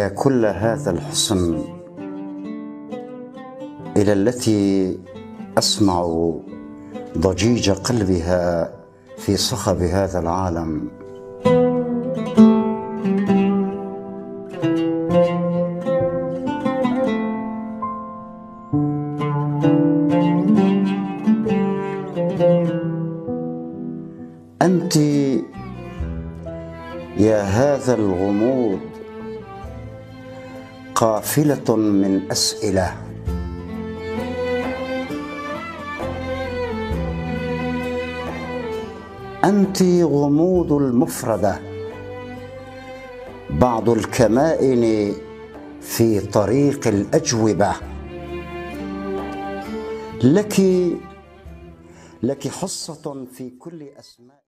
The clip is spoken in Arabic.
يا كل هذا الحسن إلى التي أسمع ضجيج قلبها في صخب هذا العالم. أنت يا هذا الغموض قافلة من أسئلة، أنت غموض المفردة، بعض الكمائن في طريق الأجوبة. لك حصة في كل أسماء